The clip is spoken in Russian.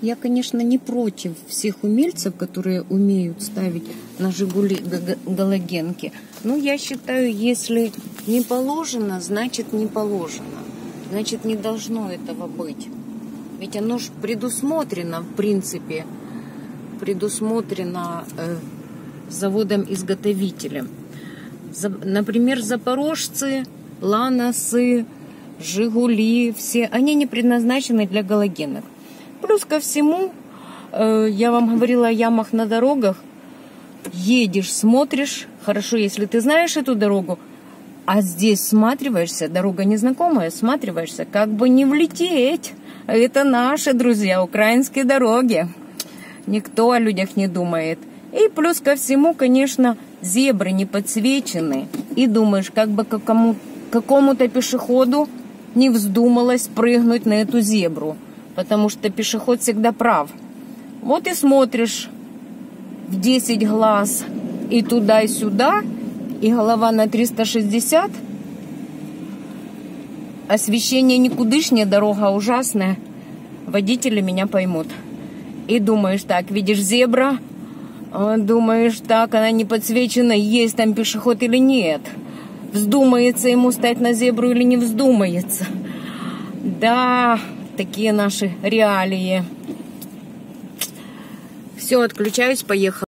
Я, конечно, не против всех умельцев, которые умеют ставить на «Жигули» галогенки. Но я считаю, если не положено, значит не положено. Значит, не должно этого быть. Ведь оно же предусмотрено, в принципе, предусмотрено заводом-изготовителем. Например, запорожцы, ланосы, «Жигули», все, они не предназначены для галогенок. Плюс ко всему, я вам говорила о ямах на дорогах. Едешь, смотришь, хорошо, если ты знаешь эту дорогу, а здесь всматриваешься, дорога незнакомая, всматриваешься, как бы не влететь. Это наши, друзья, украинские дороги. Никто о людях не думает. И плюс ко всему, конечно, зебры не подсвечены. И думаешь, как бы какому-то пешеходу не вздумалось прыгнуть на эту зебру. Потому что пешеход всегда прав. Вот и смотришь в 10 глаз и туда, и сюда, и голова на 360. Освещение никудышнее, дорога ужасная. Водители меня поймут. И думаешь так, видишь зебра, думаешь так, она не подсвечена, есть там пешеход или нет. Вздумается ему стать на зебру или не вздумается. Да, такие наши реалии. Все, отключаюсь, поехала.